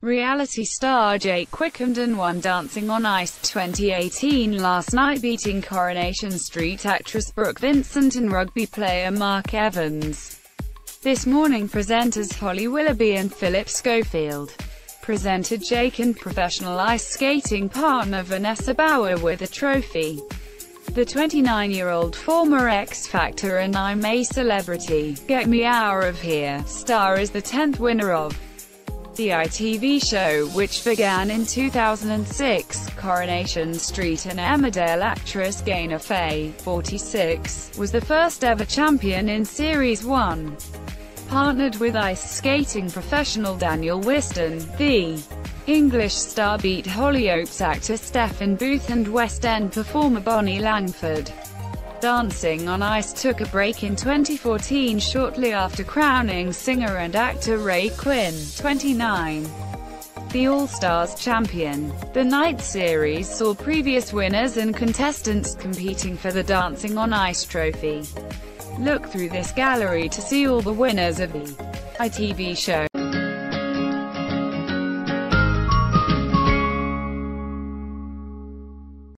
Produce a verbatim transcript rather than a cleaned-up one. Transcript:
Reality star Jake Quickenden won Dancing on Ice twenty eighteen last night, beating Coronation Street actress Brooke Vincent and rugby player Mark Evans. This morning, presenters Holly Willoughby and Philip Schofield presented Jake and professional ice skating partner Vanessa Bauer with a trophy. The twenty-nine-year-old former X Factor and I'm a Celebrity, Get Me Out of Here star is the tenth winner of the I T V show, which began in two thousand six. Coronation Street and Emmerdale actress Gaynor Faye, forty-six, was the first ever champion in Series one. Partnered with ice skating professional Daniel Whiston, the English star beat Hollyoaks actor Stephen Booth and West End performer Bonnie Langford. Dancing on Ice took a break in twenty fourteen shortly after crowning singer and actor Ray Quinn, twenty-nine, the All-Stars champion. The night series saw previous winners and contestants competing for the Dancing on Ice trophy. Look through this gallery to see all the winners of the I T V show.